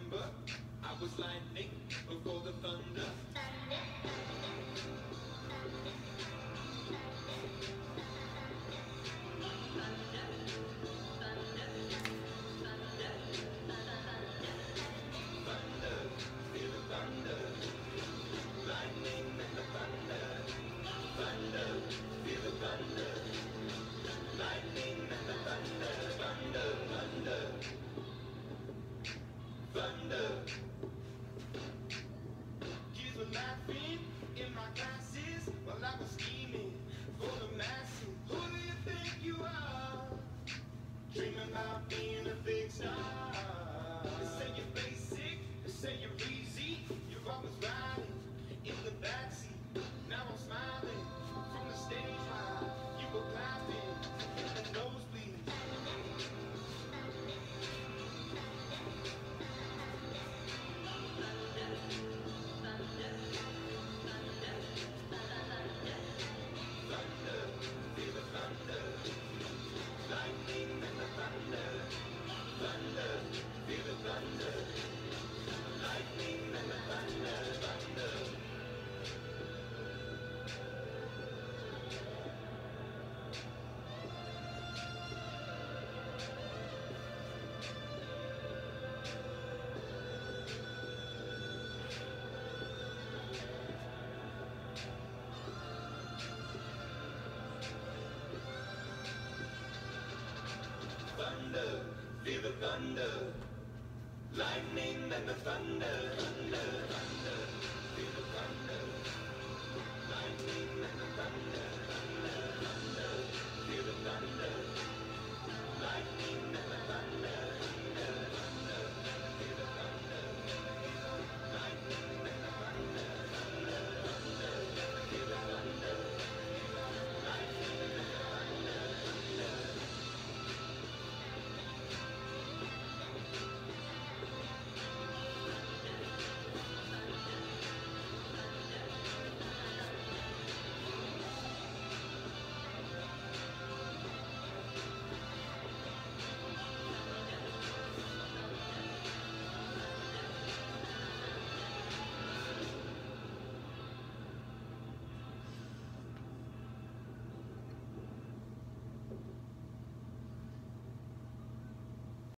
remember I was lightning before the thunder. Thunder, feel the thunder. Lightning and the thunder. Thunder, feel the thunder. Lightning and the thunder. Thunder, thunder. Thunder. Kids were laughing in my classes while I was scheming for the masses. Who do you think you are? Dreaming about being a big star. They say you're basic, they say you're easy. You're always riding in the backseat. Now I'm smiling from the stage while you were clapping in the nosebleed. Thunder, feel the thunder. Lightning and the thunder. Thunder, feel the thunder. Lightning and the thunder. Thunder. Thunder, feel the thunder. Lightning and the thunder. Thunder, thunder, feel the thunder. Lightning and the thunder. Thunder, thunder, feel the thunder. Lightning and the thunder.